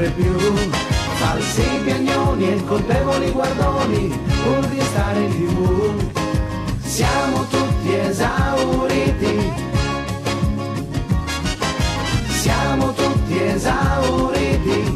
sempre più. Falsi piagnoni e colpevoli guardoni pur di stare in TV. Siamo tutti esauriti. Siamo tutti esauriti.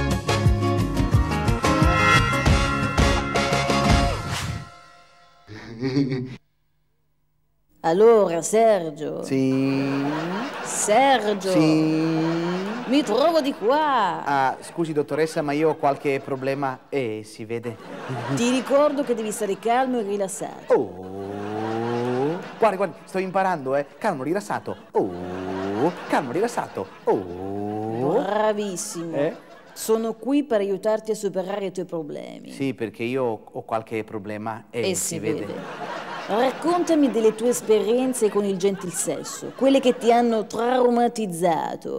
Allora, Sergio. Sì. Sergio. Sì. Mi trovo di qua. Ah, scusi dottoressa, ma io ho qualche problema si vede. Ti ricordo che devi stare calmo e rilassato. Oh. Guardi, sto imparando, Calmo, rilassato. Oh. Calmo, rilassato. Oh. Bravissimo. Sono qui per aiutarti a superare i tuoi problemi. Sì, perché io ho qualche problema si vede. Raccontami delle tue esperienze con il gentil sesso, quelle che ti hanno traumatizzato.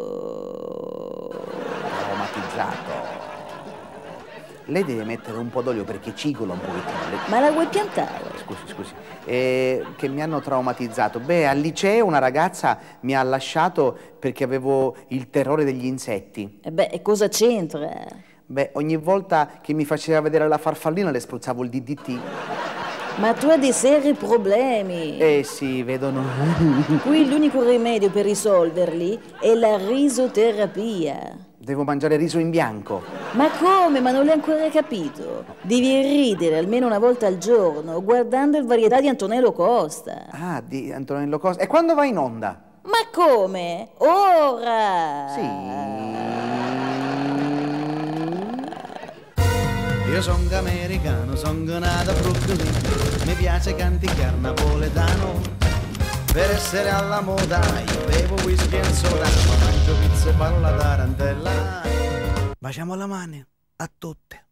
Traumatizzato? Lei deve mettere un po' d'olio perché cigola un pochettino. Ma la vuoi piantare? Scusi. Che mi hanno traumatizzato. Beh, al liceo una ragazza mi ha lasciato perché avevo il terrore degli insetti. E cosa c'entra? Beh, ogni volta che mi faceva vedere la farfallina le spruzzavo il DDT. Ma tu hai dei seri problemi. Sì, vedono. Qui l'unico rimedio per risolverli è la risoterapia. Devo mangiare riso in bianco. Ma come? Ma non l'hai ancora capito? Devi ridere almeno una volta al giorno guardando il varietà di Antonello Costa. Ah, di Antonello Costa. E quando va in onda? Ma come? Ora! Sì. Io sono americano, sono nato a Brooklyn, mi piace canticchiare napoletano. Per essere alla moda io bevo whisky e soda, ma mangio pizza e parlo la tarantella. Baciamo la mano a tutte.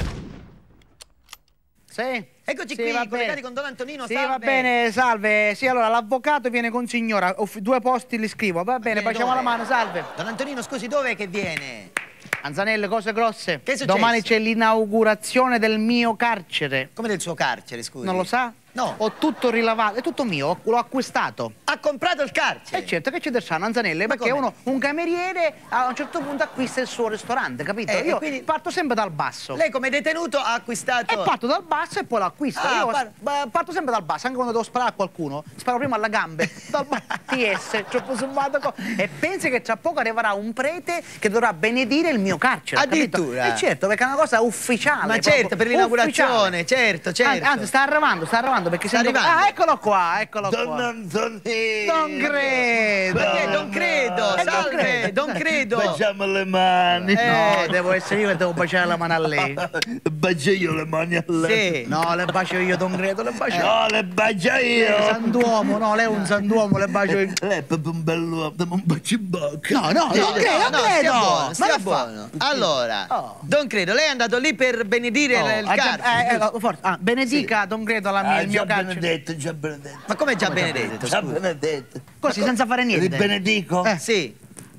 Sì. Eccoci qui, collegati con Don Antonino, sì, salve. Va bene, salve. Sì, allora, l'avvocato viene con signora, 2 posti li scrivo, va bene, baciamo la mano, salve. Don Antonino, scusi, dove che viene? Anzanelle, cose grosse. Che è successo? Domani c'è l'inaugurazione del mio carcere. Come del suo carcere, scusi? Non lo sa? No. Ho tutto rilavato, è tutto mio, l'ho acquistato. Ha comprato il carcere? Certo, che c'è del sano, Anzanelle, perché un cameriere a un certo punto acquista il suo ristorante, capito? Io quindi parto sempre dal basso. Lei come detenuto ha acquistato... E parto dal basso e poi lo acquisto. Parto sempre dal basso, anche quando devo sparare a qualcuno, sparo prima alle gambe, dal TS, troppo subbato. E pensi che tra poco arriverà un prete che dovrà benedire il mio carcere, addirittura? E certo, perché è una cosa ufficiale. Ma certo, per l'inaugurazione, certo. Anzi, sta arrivando, perché sta arrivando. Ah, eccolo qua. Don Antonino. Non credo. Perché non credo? Salve, non credo. Baciamo le mani. No, devo essere io che devo baciare la mano a lei. Bacio io le mani a lei. Sì. No, le bacio io, non credo, le bacio io. No, le bacio io. Santuomo, no, lei è un santuomo, le bacio io. Lei è proprio un bell'uomo, dammi un bacio in bocca. No, non credo. Stia buono. Allora, Don Credo, lei è andato lì per benedire il carcere. Benedica, Don Credo, il mio carcere. Già benedetto. Ma come già benedetto? Già benedetto. Così, senza fare niente. Li benedico? Sì.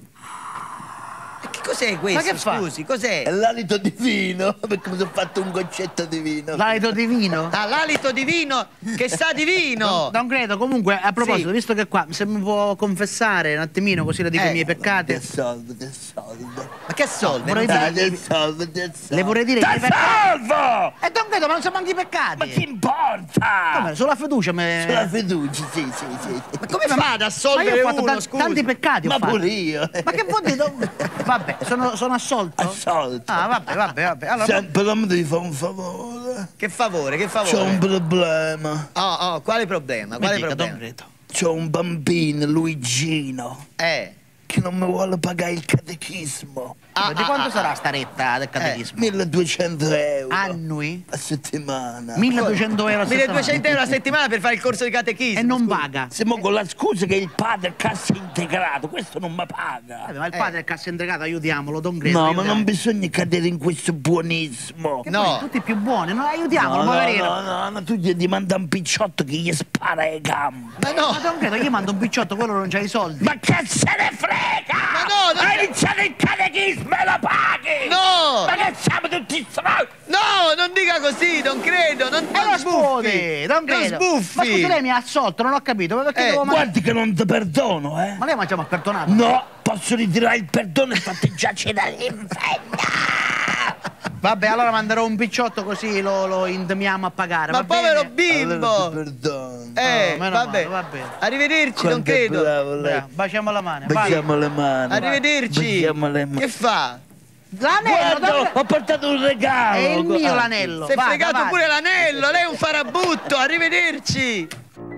Che cos'è questo? Ma che fa? Scusi, cos'è? È l'alito divino, perché mi sono fatto un goccetto di vino. L'alito divino? Ah, l'alito divino che sa di vino! Non credo, comunque, a proposito, visto che qua se mi può confessare un attimino, così le dico i miei peccati. Che soldo. Ma che soldo? Vorrei dire... Del soldo. Le vorrei dire che salvo! E non credo, ma non siamo anche i peccati. Ma che importa? Come? Sulla fiducia Sulla fiducia, sì. Ma come fa ad assolvere ma io ho fatto uno, scusi? tanti peccati, Ma pure io. Ma che vuol dire? Vabbè, sono assolto? Assolto. Ah, vabbè. Allora... Però mi devi fare un favore. Che favore? C'ho un problema. Quale problema? C'ho un bambino, Luigino. Che non mi vuole pagare il catechismo. Di quanto sarà sta retta del catechismo? 1200 euro. Annui? A settimana. 1200 euro a settimana. 1200 euro a settimana per fare il corso di catechismo. E non paga. Siamo con la scusa che il padre è cassa integrato, questo non mi paga. Ma il padre è cassa integrato, aiutiamolo, Don Credo. No, ma non bisogna cadere in questo buonismo. No. Tutti più buoni, no, aiutiamolo, poverino. No, tu gli manda un picciotto che gli spara le gambe. Ma no. Ma Don Credo, gli mando un picciotto, quello non c'ha i soldi. Ma che se ne frega! Ma no, hai iniziato il catechismo e lo paghi! No! Ma che siamo tutti stronzi! No, non dica così, non credo, non sbuffi! Non sbuffi! Ma scusi, lei mi ha assolto, non ho capito, perché devo guardi che non ti perdono, Ma lei mi ha già perdonato? No, posso ritirare il perdono e fate giacere dall'inferno. Vabbè, allora manderò un picciotto così lo indemiamo a pagare. Ma povero bene? bimbo! Perdono. Vabbè. Va bene. Arrivederci, non credo. Baciamo la mano. Baciamo le mani. Arrivederci. Baciamo le mani. Che fa? L'anello! Guarda, ho portato un regalo. È il mio l'anello. Si è fregato pure l'anello, lei è un farabutto. Arrivederci.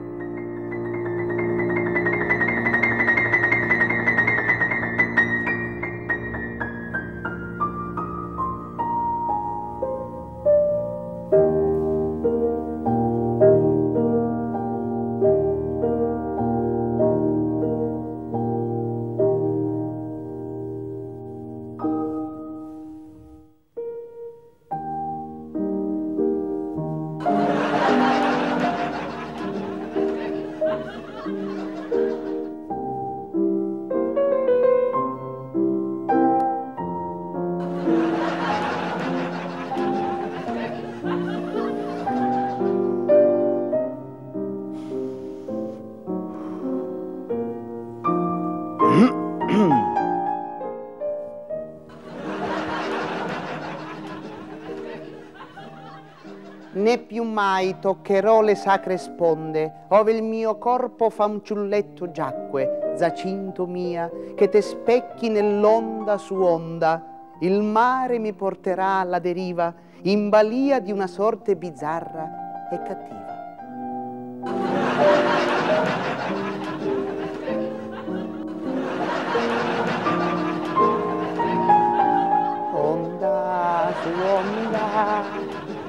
Né più mai toccherò le sacre sponde, ove il mio corpo fanciulletto giacque, Giacinto mia, che te specchi nell'onda su onda. Il mare mi porterà alla deriva, in balia di una sorte bizzarra e cattiva. Onda su onda.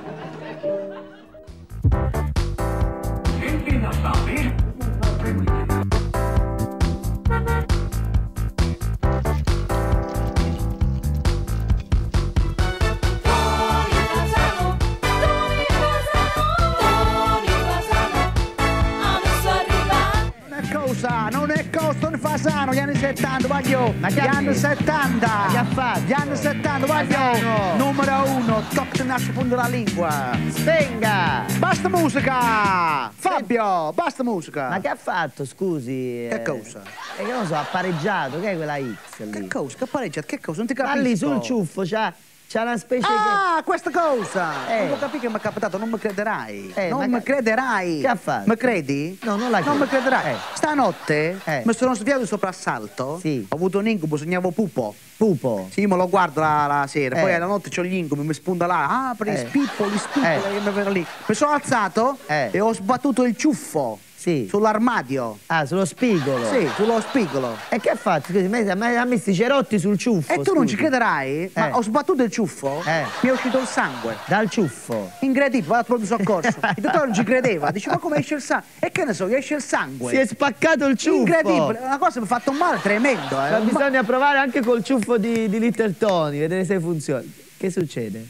Non è costo di Fasano, gli anni 70, voglio! Ma gli che anni 70! Ma che ha fatto? Gli anni 70, voglio! Fasano. Numero 1, tocca il nasce fondo della lingua! Spenga! Basta musica! Fabio, basta musica! Ma che ha fatto, scusi? Che cosa? Che non so, ha pareggiato, che è quella X lì? Che cosa? Che pareggiato? Che cosa? Non ti Ma capisco! lì sul ciuffo c'ha una specie Ah, questa cosa! Eh. Non lo capisci che mi è capitato, non mi crederai! Ma non mi crederai! Che ha fatto? Mi credi? No, non la credo. Non mi crederai! Eh. Stanotte mi sono svegliato di soprassalto, Sì. ho avuto un incubo, sognavo pupo. Pupo. Sì, me lo guardo la sera, poi Eh. alla notte c'ho gli incubi, mi spunta là, apri, spippoli, Eh. che mi vengono lì. Mi sono alzato e ho sbattuto il ciuffo Sì. sull'armadio. Ah, sullo spigolo. Sì, sullo spigolo. E che ha fatto? Scusi, ha messo i cerotti sul ciuffo. E tu non scusi. ci crederai, ma ho sbattuto il ciuffo, mi è uscito il sangue. Dal ciuffo. Incredibile, vado al pronto soccorso. Il dottore non ci credeva, dice ma come esce il sangue? E che ne so, esce il sangue. Si è spaccato il ciuffo. Incredibile, una cosa mi ha fatto un male tremendo. Ma bisogna provare anche col ciuffo di Little Tony, vedere se funziona. Che succede?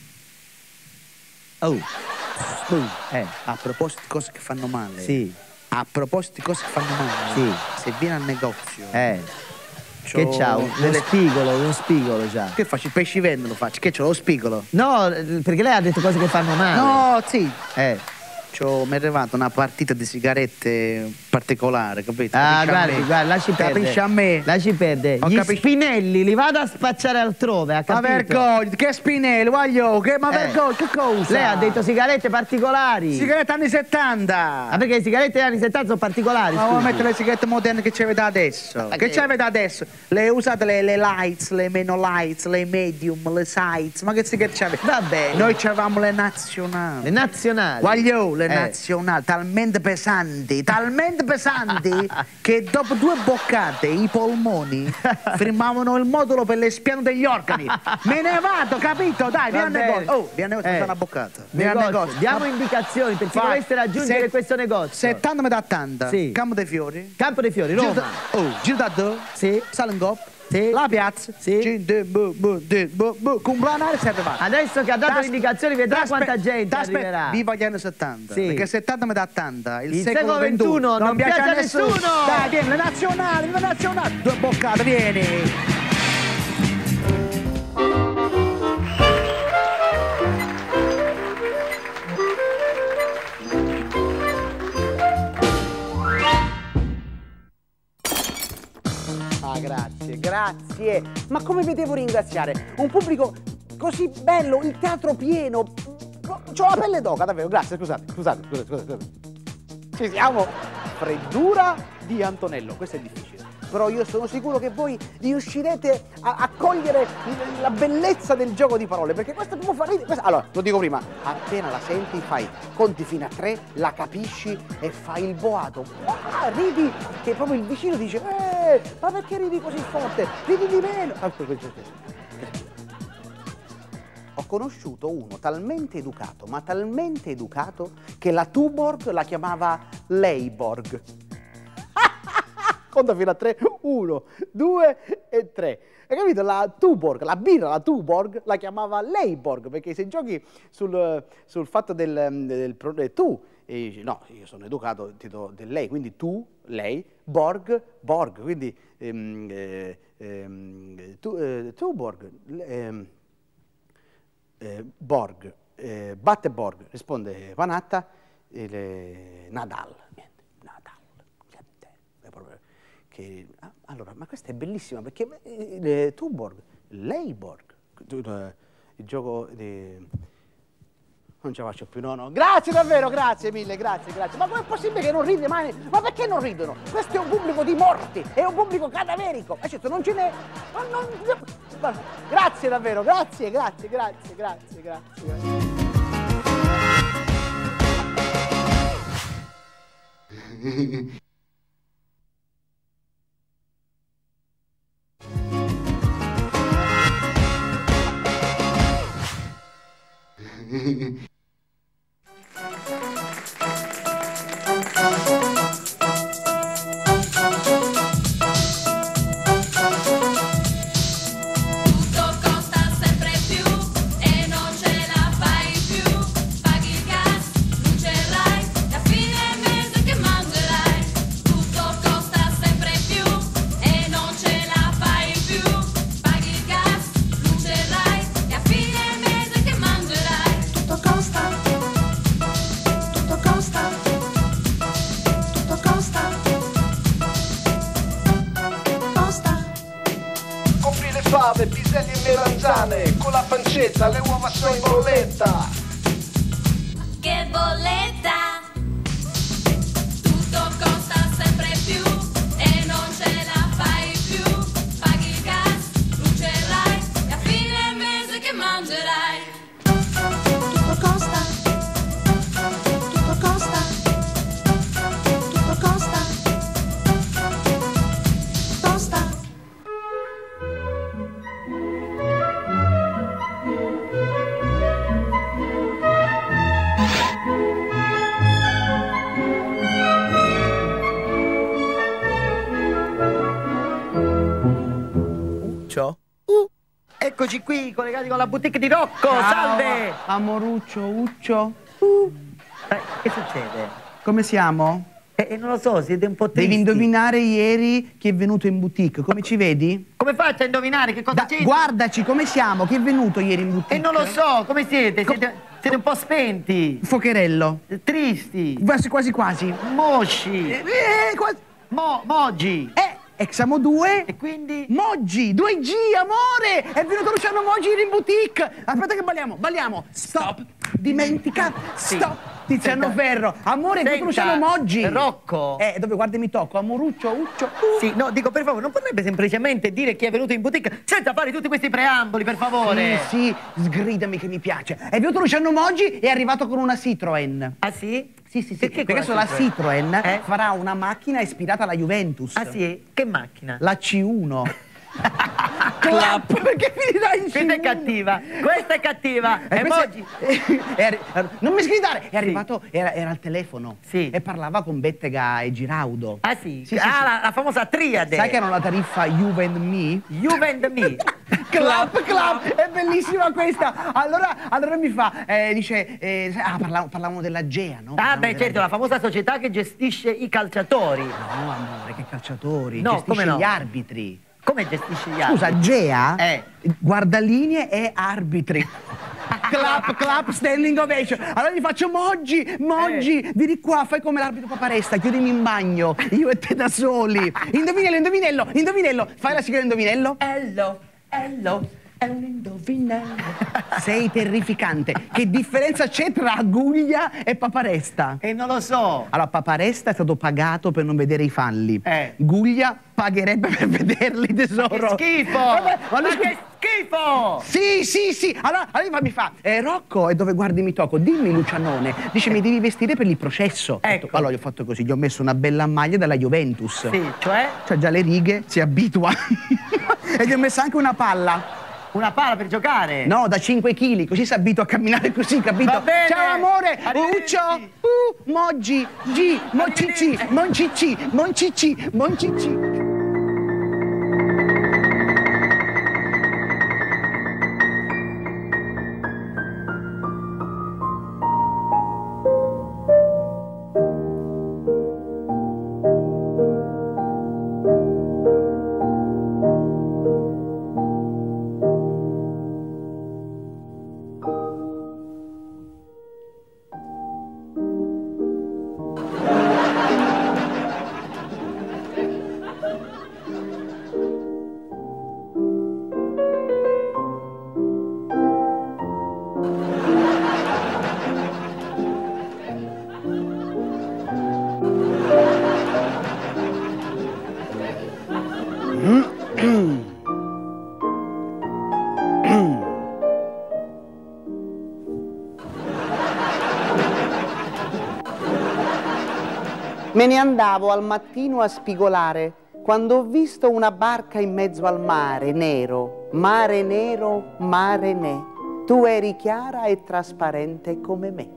Oh. A proposito di cose che fanno male. Sì. A proposito di cose che fanno male. Sì. Se viene al negozio. Che c'ha? Uno spigolo c'ha. Che faccio? Il pescivendolo lo faccio. Che c'ho lo spigolo? No, perché lei ha detto cose che fanno male. No, sì. Mi è arrivata una partita di sigarette particolare, capito? Ah, guardi, lasci perdere. Capisci a me? Lasci perdere. Gli spinelli li vado a spacciare altrove, ha capito? Ma vergogna, che spinelli, voglio, ma vergogna, che cosa? Lei ha detto sigarette particolari. Sigarette anni 70. Ah, perché le sigarette degli anni 70 sono particolari, Ma vuoi mettere le sigarette moderne che c'avete adesso? Che c'avete adesso? Le usate le lights, le meno lights, le medium, le sides, ma che sigarette c'avete? Vabbè. Noi c'avevamo le nazionali. Le nazionali? Voglio, le nazionali, talmente pesanti, che dopo 2 boccate i polmoni firmavano il modulo per l'espiano degli organi. Me ne vado, capito? Dai, vieni al negozio. Oh, vieni al negozio, una boccata. Vieni al negozio. Diamo indicazioni per chi volesse raggiungere questo negozio. 70 metà 80. Sì. Campo dei Fiori. Campo dei Fiori, Roma. Giro da dove? Sì. Salengop. Sì. La piazza. Sì. Complanare serve va. Adesso che ha dato le indicazioni vedrà quanta gente arriverà. Viva gli anni 70. Sì. Perché 70 metà 80. Il secolo XXI non piace a nessuno. Dai, vieni, le nazionali. 2 boccate, vieni. Ah, grazie, grazie. Ma come vi devo ringraziare? Un pubblico così bello, il teatro pieno. C'ho la pelle d'oca, davvero. Grazie, scusate. Ci siamo. Freddura di Antonello, questo è difficile. Però io sono sicuro che voi riuscirete a cogliere la bellezza del gioco di parole, perché questo proprio fa ridere. Allora, lo dico prima, appena la senti fai conti fino a 3, la capisci e fai il boato. Ah, ridi, che proprio il vicino dice, ma perché ridi così forte? Ridi di meno. Ho conosciuto uno talmente educato, ma talmente educato, che la Tuborg la chiamava Leiborg. Conta fino a 3, 1, 2 e 3. Hai capito? La Tuborg, la birra, la Tuborg, la chiamava Leiborg, perché se giochi sul fatto del tu, e dici, no, io sono educato, ti do del lei, quindi tu, lei, Borg, Borg, quindi Tuborg, Borg, batte Borg, risponde Panatta, Nadal. Allora, ma questa è bellissima perché Tuborg, Leiborg, il gioco di... Non ce la faccio più, no. Grazie davvero, grazie mille, grazie. Ma com'è possibile che non ride mai? Ma perché non ridono? Questo è un pubblico di morti, è un pubblico cadaverico. E certo, non ce n'è... Grazie davvero, grazie. fave, piselli e melanzane, con la pancetta, le uova sono in bolletta. Che bolletta? Tutto costa sempre più e non ce la fai più. Paghi il gas, luce e rai e a fine mese che mangerai. Tutto costa, tutto costa, tutto costa, costa. Eccoci qui, collegati con la boutique di Rocco, Ciao, salve! Amoruccio, Uccio. Che succede? Come siamo? Non lo so, siete un po' tristi. Devi indovinare ieri chi è venuto in boutique. Come ci vedi? Come faccio a indovinare che cosa c'è? Guardaci come siamo, chi è venuto ieri in boutique? Non lo so, come siete? Siete un po' spenti. Focherello. Tristi. Quasi quasi. Mosci. Quasi. Moggi. E siamo due. E quindi? Moggi, 2G, amore! È venuto Luciano Moggi in boutique. Aspetta che balliamo. Stop. Dimentica. Stop. Tiziano Ferro. Amore, è venuto Luciano Moggi. Rocco. Dove guardi mi tocco? Amoruccio, Uccio. Sì, no, dico per favore, non potrebbe semplicemente dire chi è venuto in boutique senza fare tutti questi preamboli, per favore? Sì, sgridami che mi piace. È venuto Luciano Moggi e è arrivato con una Citroen. Ah sì? Sì. Perché adesso la Citroen farà una macchina ispirata alla Juventus. Ah sì? Che macchina? La C1. Clap, perché finirà in C1. Questa è cattiva, questa è cattiva. E Moggi? Non mi sgridare. È arrivato, era al telefono. Sì. E parlava con Bettega e Giraudo. Ah sì? Sì. La famosa triade. Sai che hanno la tariffa You and Me? You and Me. Clap, è bellissima questa. Allora mi fa, parlavamo dell'Agea, no? Ah beh, certo, la famosa società che gestisce i calciatori. No, amore, che calciatori? No, gestisce come no? Gli arbitri. Come gestisce gli arbitri? Scusa, Gea, guardalinee e arbitri. clap, standing ovation. Allora gli faccio Moggi, vieni qua, fai come l'arbitro Paparesta, chiudimi in bagno, io e te da soli. Indovinello, fai la sigla dell'indovinello. Ello, è un indovinello. Sei terrificante. Che differenza c'è tra Guglia e Paparesta? Non lo so. Allora, Paparesta è stato pagato per non vedere i falli. Guglia pagherebbe per vederli, tesoro. Ma che schifo! Ma che schifo! Sì. Allora mi fa, Rocco, e dove guardi mi tocco? Dimmi, Lucianone. Dice, mi devi vestire per il processo. Ecco. Allora, gli ho fatto così, gli ho messo una bella maglia della Juventus. Sì, cioè? C'ha già le righe, si abitua. E gli ho messo anche una palla. Una palla per giocare? No, da 5 kg, così si abitua a camminare così, capito? Va bene. Ciao amore, Uccio, Moggi, Moncicci. Me ne andavo al mattino a spigolare quando ho visto una barca in mezzo al mare nero, mare nero, mare ne. Tu eri chiara e trasparente come me.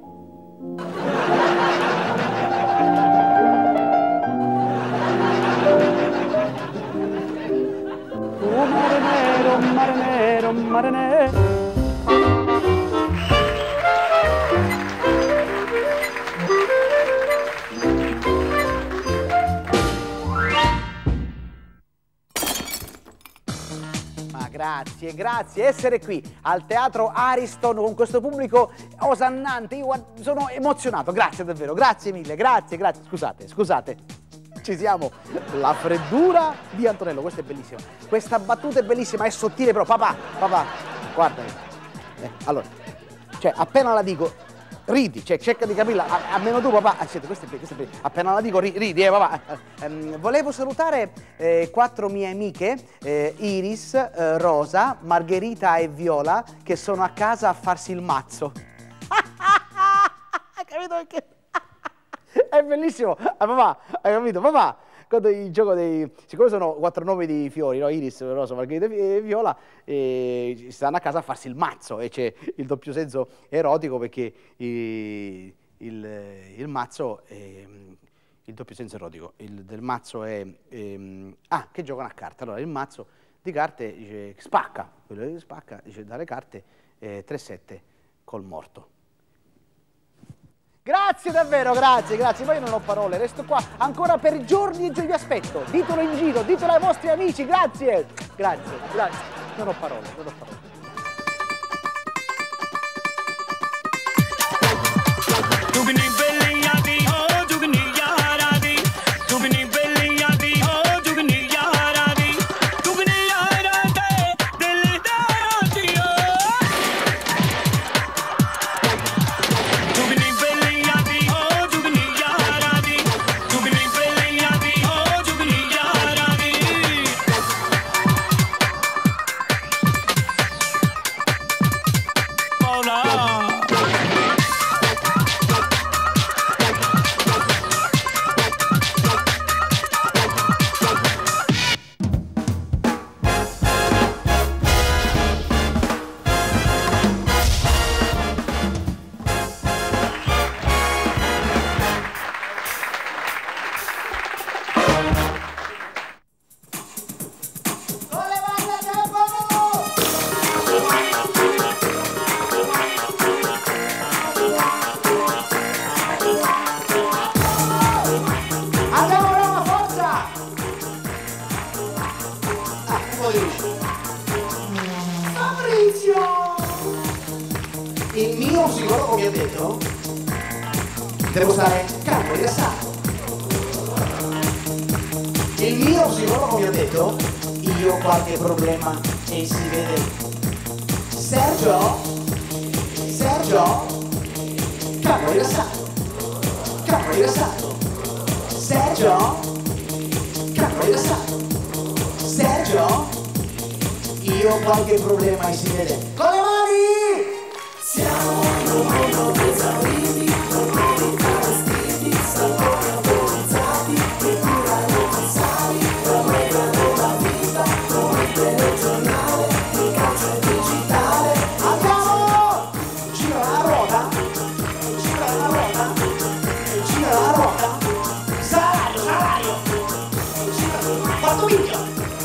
Oh, mare nero, mare nero, mare nero. Grazie, essere qui al Teatro Ariston con questo pubblico osannante, io sono emozionato, grazie davvero, grazie mille, grazie, scusate, ci siamo, la freddura di Antonello, questa è bellissima, questa battuta è bellissima, è sottile però, papà, guardami, allora, cioè appena la dico, ridi, cioè cerca di capirla, almeno tu papà, questa è bellissima, appena la dico ridi, papà. Volevo salutare 4 mie amiche, Iris, Rosa, Margherita e Viola, che sono a casa a farsi il mazzo. Hai capito perché? È bellissimo, papà, hai capito, papà? Quando il gioco siccome sono 4 nomi di fiori, no? Iris, Rosa, Margherita e Viola, stanno a casa a farsi il mazzo e c'è il doppio senso erotico perché il mazzo è il doppio senso erotico. Il del mazzo è che giocano a carte. Allora il mazzo di carte dice spacca, quello che spacca dice dalle carte 3-7 col morto. Grazie davvero, grazie, poi io non ho parole, resto qua ancora per giorni e giorni, vi aspetto, ditelo in giro, ditelo ai vostri amici, grazie, non ho parole. psicologo mi ha detto devo stare calmo e rilassato. Il mio psicologo mi ha detto io ho qualche problema e si vede. Sergio, calmo e rilassato, calmo e rilassato. Sergio, calmo e rilassato. Sergio, io ho qualche problema e si vede. Con le mani! Siamo in un mondo esauriti, normalità vestiti, sapori autorizzati, che curano passati, promettono la vita, come telegiornale, il calcio è digitale. Andiamo! Gira la ruota, gira la ruota, gira la ruota. Salario! Gira, quanto minchia?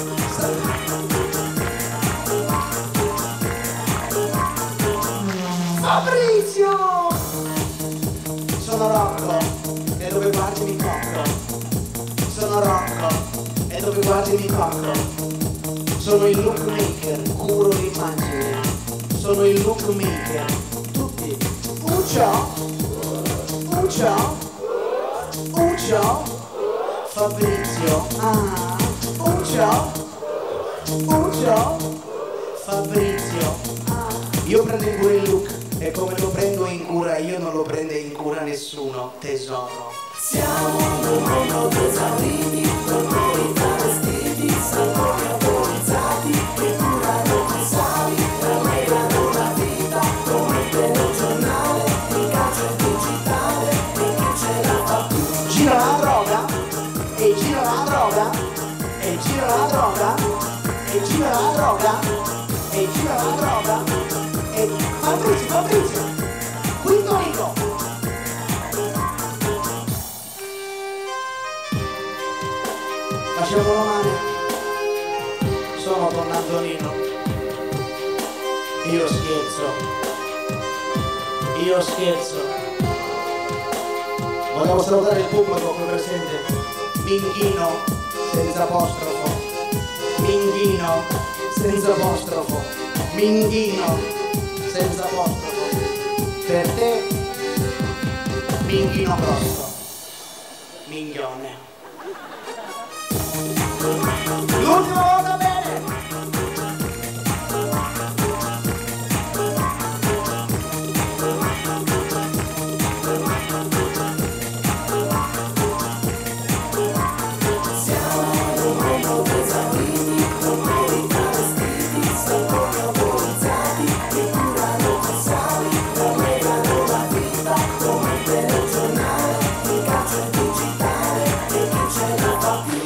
Fabrizio! Sono Rocco e dove guardi mi cocco. Sono Rocco e dove guardi mi cocco. Sono il look maker, curo l'immagine. Sono il look maker. Tutti. Uccio. Fabrizio. Uccio. Fabrizio. Io prendo in cura il look e come lo prendo in cura io non lo prende in cura nessuno, tesoro. Siamo in un mondo esauriti, normalità vestiti, sapori autorizzati, che curano passati, rallegrano la vita, come telegiornale, il calcio è digitale, e chi ce la fa più? Gira la droga, e gira la droga, e gira la droga, e gira la droga, e gira la droga. Fabrizio, quinto Nico. Facciamo la mano. Sono Don Antonino. Io scherzo. Vogliamo salutare il pubblico qui presente. Minghino, senza apostrofo. Minghino, senza apostrofo. Minghino. Senza apostrofo. Per te, minghino grosso. Minghione. L'ultima volta bene. Siamo in un mondo esauriti, normalità vestiti, sapori autorizzati, che curano passati, rallegrano la vita, come telegiornale, il calcio è digitale, e chi ce la fa più?